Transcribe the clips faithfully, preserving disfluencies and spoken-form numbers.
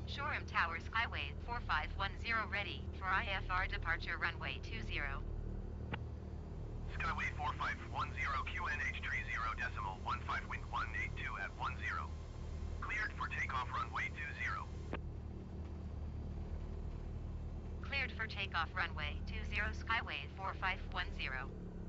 Shoreham Tower Skyway four five one zero ready for I F R departure runway two zero. Skyway four five one zero Q N H three zero decimal one five wind one eight two at one zero. Cleared for takeoff runway two zero. Cleared for takeoff runway two zero Skyway four five one zero.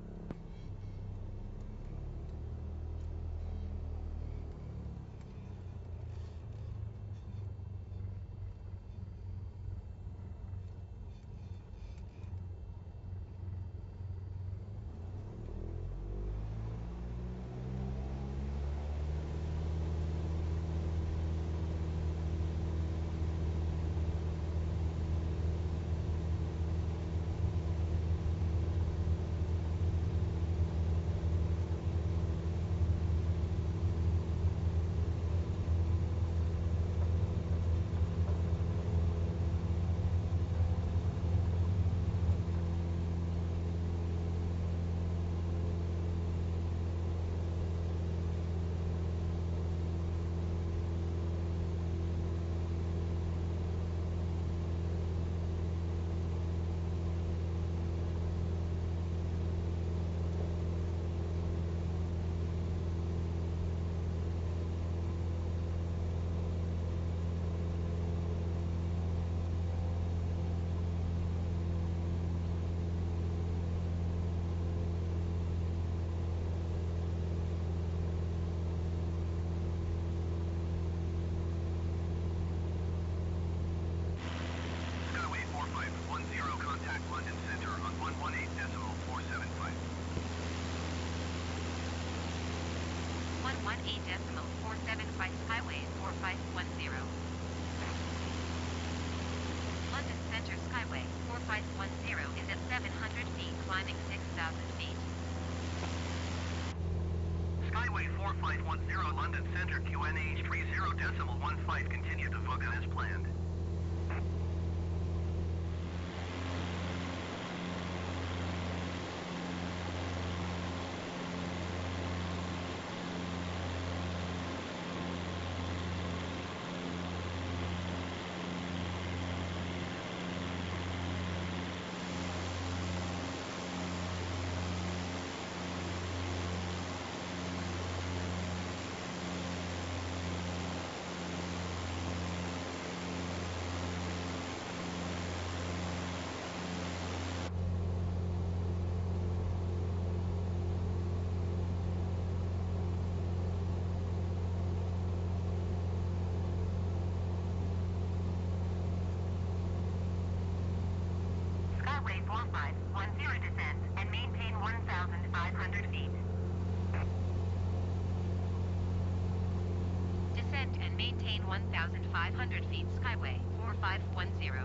one thousand five hundred feet Skyway four five one zero.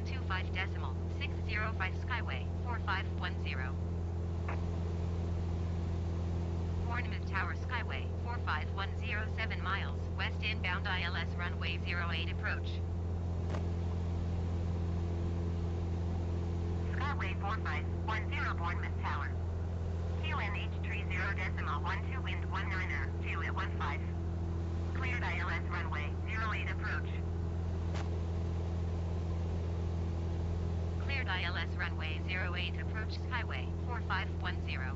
two five decimal six zero five Skyway four five one zero. Bournemouth Tower Skyway four five one zero seven miles west inbound I L S runway zero eight approach. Skyway four five one zero Bournemouth Tower. Q N H three zero decimal one two wind one niner two at one five. Cleared I L S runway zero eight approach. Cleared I L S runway zero eight approach Skyway four five one zero.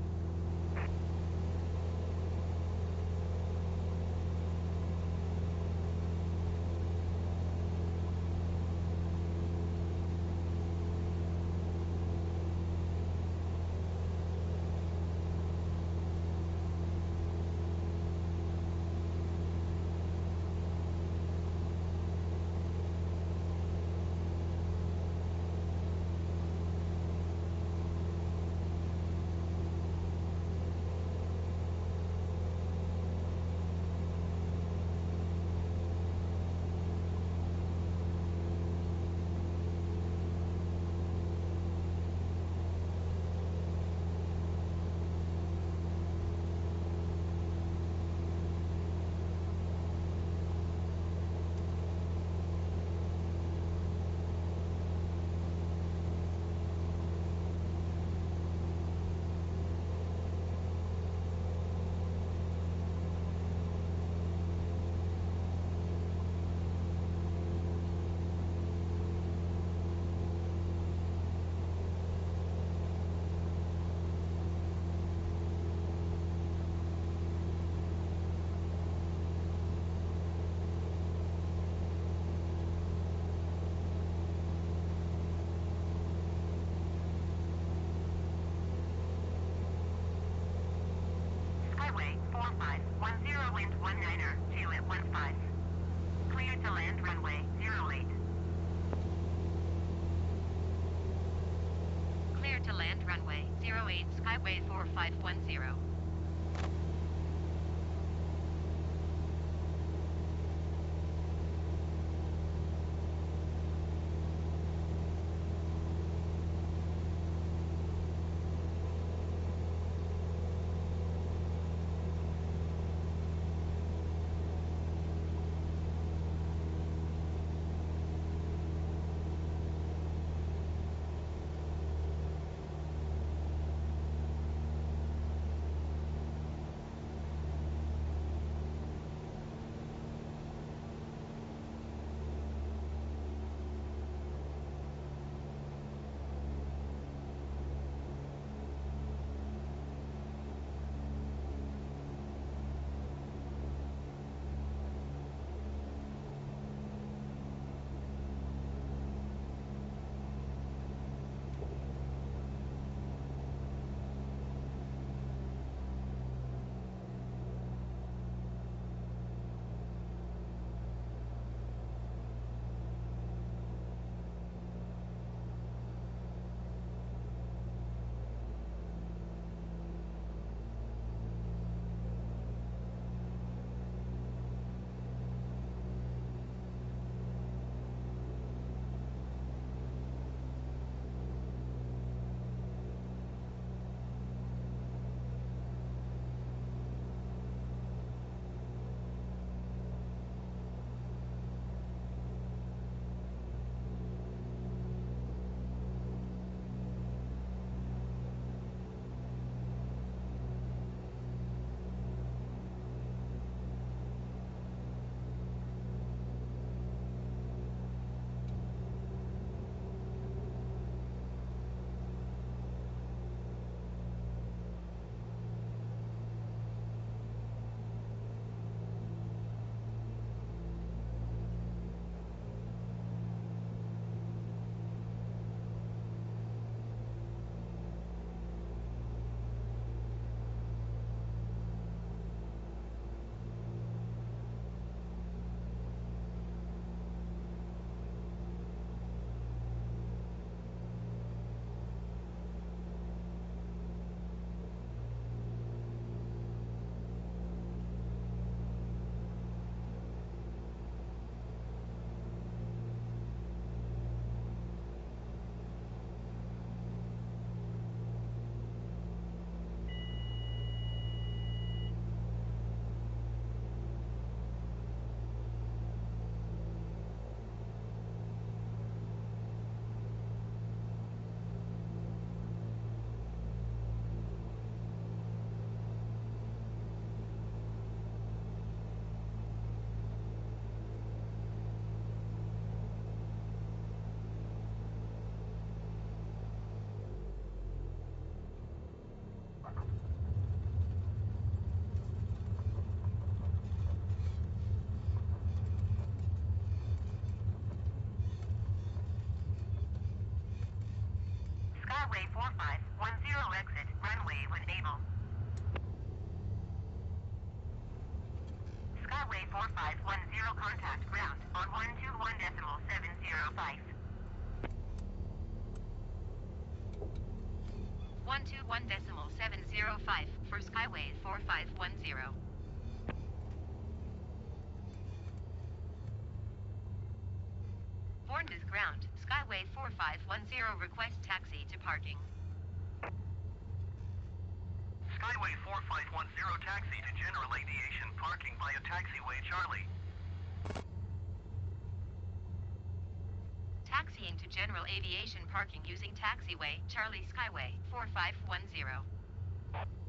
Skyway four five one zero wind one niner two at one five. Cleared to land runway zero eight. Cleared to land runway zero eight Skyway four five one zero. Skyway four five one zero exit, runway when able. Skyway four five one zero contact ground on one two one decimal seven zero five. one two one decimal seven zero five for Skyway four five one zero. Bournemouth ground, Skyway four five one zero request taxi to parking. Skyway four five one zero taxi to General Aviation parking via taxiway Charlie. Taxiing to General Aviation parking using taxiway Charlie Skyway four five one zero.